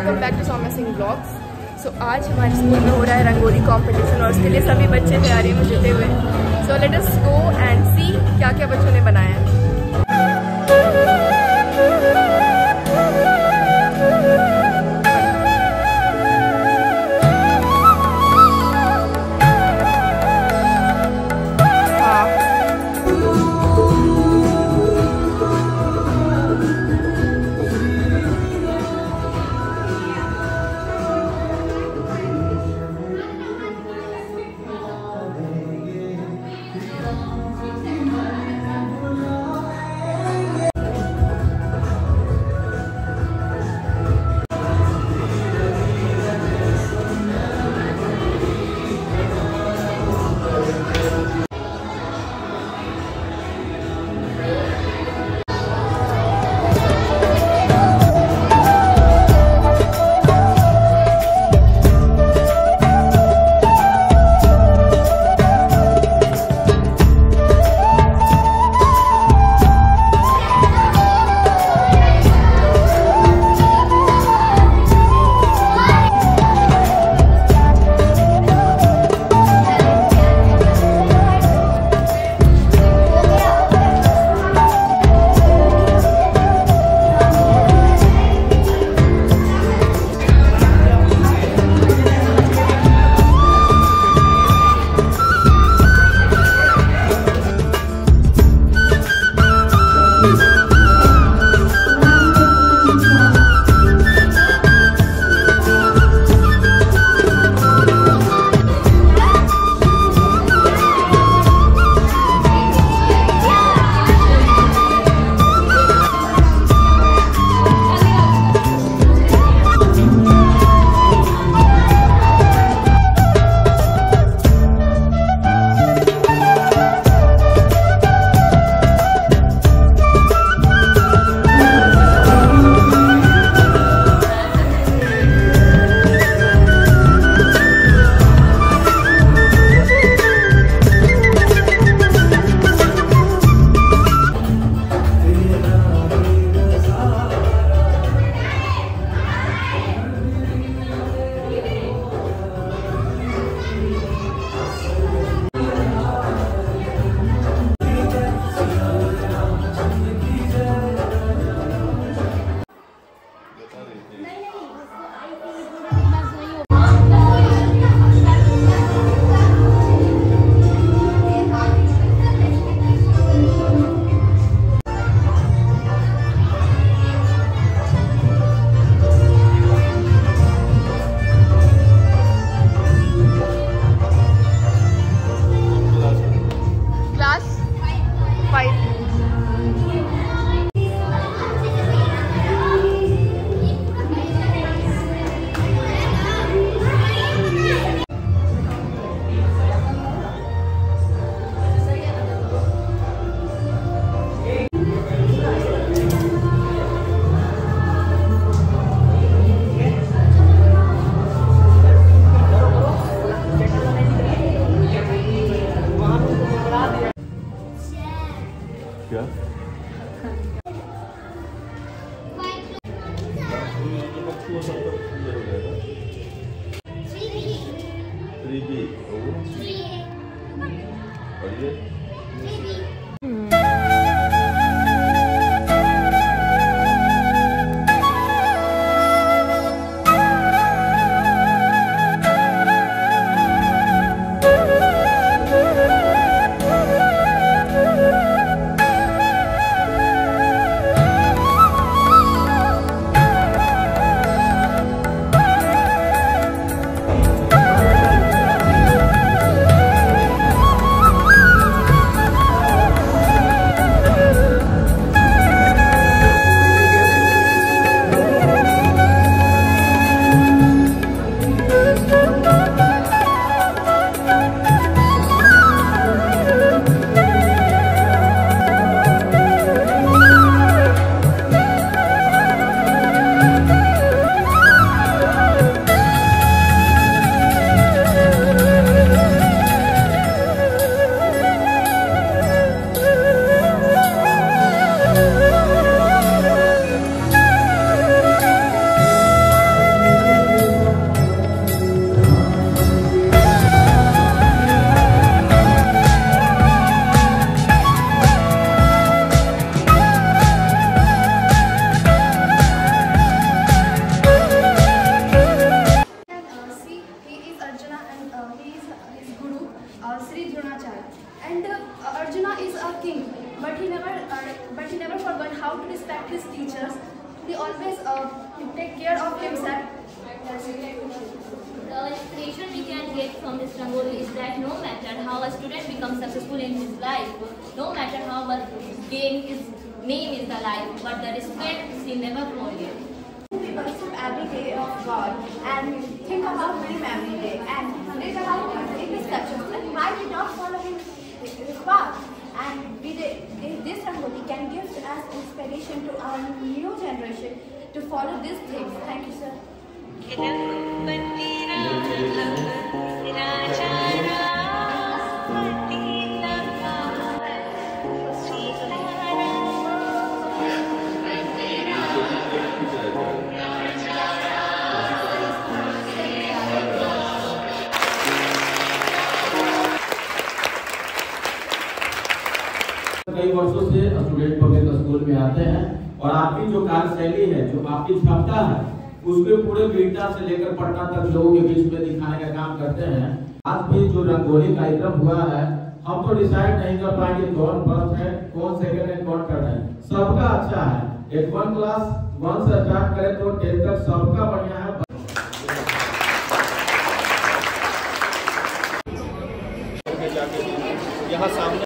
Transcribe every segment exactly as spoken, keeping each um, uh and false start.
Welcome back to Saumya Singh blogs. So आज हमारे school में हो रहा है रंगोली कंपटीशन और उसके लिए सभी बच्चे तैयारी में जुटे हुए हैं। So let us go and सी क्या क्या बच्चों ने बनाया है। inspiration we can get from this Rangoli is that no matter how a student becomes successful in his life, no matter how a gain his name is the life, but the respect he never forget. We worship every day of God and think about Him every day and read about Him in His scriptures and why we not follow His, his path. And we did, this Rangoli can give us inspiration to our new generation to follow these things. Thank you, sir. कई वर्षों से student public school में आते हैं और आपकी जो कार्यशैली है, जो आपकी क्षमता है, उसके पूरे बीटा से लेकर पटना तक लोगों के बीच में दिखाने का काम करते हैं। आज भी जो रंगोली कार्यक्रम हुआ है, हम तो डिसाइड नहीं कर पाएंगे कौन फर्स्ट है, कौन सेकंड है, कौन थर्ड है। सबका अच्छा है। एक वन क्लास वन से स्टार्ट करें तो टेन तक सबका बढ़िया है। यहाँ सामने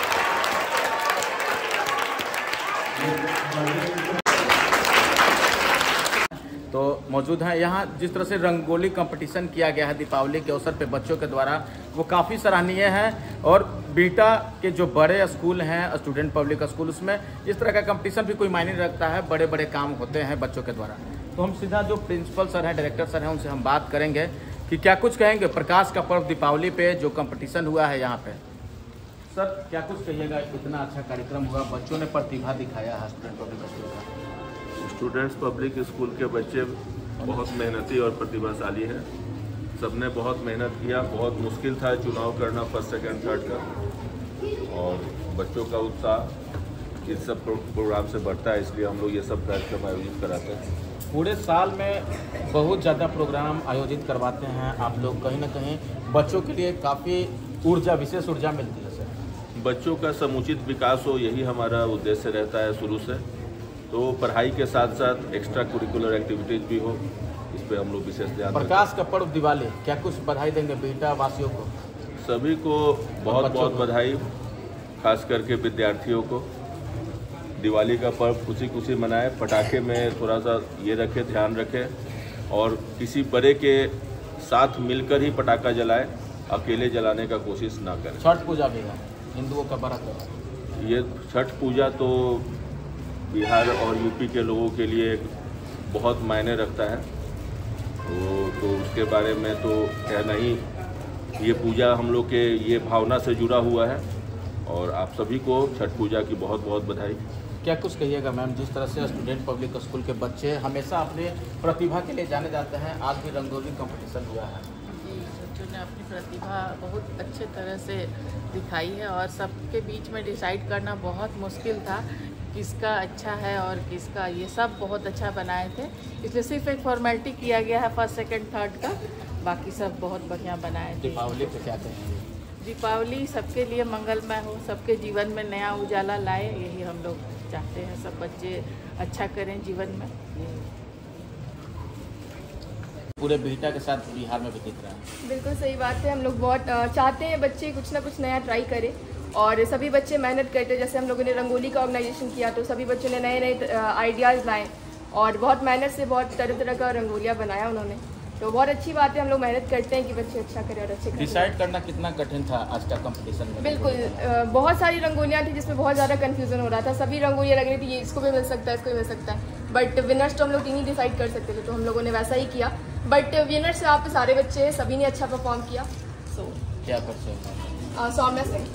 तो मौजूद हैं यहाँ। जिस तरह से रंगोली कंपटीशन किया गया है दीपावली के अवसर पे बच्चों के द्वारा, वो काफ़ी सराहनीय है। और बीटा के जो बड़े स्कूल हैं, स्टूडेंट पब्लिक स्कूल, उसमें इस तरह का कंपटीशन भी कोई मायने नहीं रखता है। बड़े बड़े काम होते हैं बच्चों के द्वारा। तो हम सीधा जो प्रिंसिपल सर हैं, डायरेक्टर सर हैं, उनसे हम बात करेंगे कि क्या कुछ कहेंगे प्रकाश का पर्व दीपावली पे जो कंपटीशन हुआ है यहाँ पे। सर क्या कुछ कहिएगा, इतना अच्छा कार्यक्रम हुआ, बच्चों ने प्रतिभा दिखाया है स्टूडेंट पब्लिक स्कूल का। स्टूडेंट्स पब्लिक स्कूल के बच्चे बहुत मेहनती और प्रतिभाशाली हैं। सबने बहुत मेहनत किया। बहुत मुश्किल था चुनाव करना फर्स्ट सेकंड थर्ड का, और बच्चों का उत्साह इस सब प्रोग्राम से बढ़ता है, इसलिए हम लोग ये सब कार्यक्रम आयोजित कराते हैं। पूरे साल में बहुत ज़्यादा प्रोग्राम आयोजित करवाते हैं आप लोग, कहीं ना कहीं बच्चों के लिए काफ़ी ऊर्जा, विशेष ऊर्जा मिलती है सर। बच्चों का समुचित विकास हो, यही हमारा उद्देश्य रहता है शुरू से। तो पढ़ाई के साथ साथ एक्स्ट्रा कुरिकुलर एक्टिविटीज भी हो, इस पे हम लोग विशेष ध्यान। प्रकाश का पर्व दिवाली, क्या कुछ बधाई देंगे बीटा वासियों को? सभी को बहुत बहुत बधाई, खास करके विद्यार्थियों को। दिवाली का पर्व खुशी खुशी मनाए, पटाखे में थोड़ा सा ये रखें, ध्यान रखें, और किसी बड़े के साथ मिलकर ही पटाखा जलाए, अकेले जलाने का कोशिश ना करें। छठ पूजा भी है हिंदुओं का बड़ा त्योहार। ये छठ पूजा तो बिहार और यूपी के लोगों के लिए बहुत मायने रखता है, तो, तो उसके बारे में तो कहना ही, ये पूजा हम लोग के ये भावना से जुड़ा हुआ है, और आप सभी को छठ पूजा की बहुत बहुत बधाई। क्या कुछ कहिएगा मैम, जिस तरह से स्टूडेंट पब्लिक स्कूल के बच्चे हमेशा अपने प्रतिभा के लिए जाने जाते हैं, आज भी रंगोली कंपटीशन हुआ है। जी, बच्चों ने अपनी प्रतिभा बहुत अच्छे तरह से दिखाई है, और सबके बीच में डिसाइड करना बहुत मुश्किल था किसका अच्छा है और किसका, ये सब बहुत अच्छा बनाए थे। इसलिए सिर्फ एक फॉर्मेलिटी किया गया है फर्स्ट सेकंड थर्ड का, बाकी सब बहुत बढ़िया बनाए थे। दीपावली पे क्या कहेंगे? दीपावली सबके लिए मंगलमय हो, सबके जीवन में नया उजाला लाए, यही हम लोग चाहते हैं। सब बच्चे अच्छा करें जीवन में। पूरे बीटा के साथ बिहार में भी दिख रहा है। बिल्कुल सही बात है। हम लोग बहुत चाहते हैं बच्चे कुछ ना कुछ नया ट्राई करें, और सभी बच्चे मेहनत करते हैं। जैसे हम लोगों ने रंगोली का ऑर्गेनाइजेशन किया, तो सभी बच्चों ने नए नए आइडियाज़ लाए और बहुत मेहनत से बहुत तरह तरह का रंगोलियाँ बनाया उन्होंने। तो बहुत अच्छी बात है, हम लोग मेहनत करते हैं कि बच्चे अच्छा करें और अच्छे करें। डिसाइड करना कितना कठिन था आज का कंपटीशन में? बिल्कुल, बहुत सारी रंगोलियाँ थी जिसमें बहुत ज़्यादा कन्फ्यूजन हो रहा था। सभी रंगोलियाँ लग रही थी, ये इसको भी मिल सकता है, इसको भी मिल सकता है, बट विनर्स तो हम लोग तीन ही डिसाइड कर सकते थे, तो हम लोगों ने वैसा ही किया। बट विनर्स यहाँ पे सारे बच्चे हैं, सभी ने अच्छा परफॉर्म किया। सो so, क्या कर सकते हैं? सौम्या सिंह।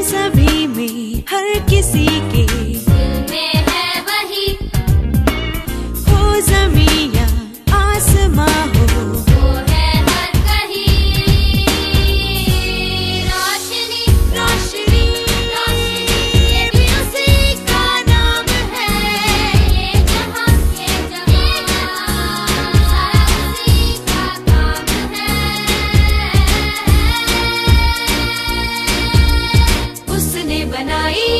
सभी में हर किसी के दिल में है वही, हो ज़मीं या आसमां हो, वो है हर कहीं। रोशनी रोशनी रोशनी ये भी उसी का नाम है। ये जहां ये जहां सारा उसी का काम है। उसने बनाई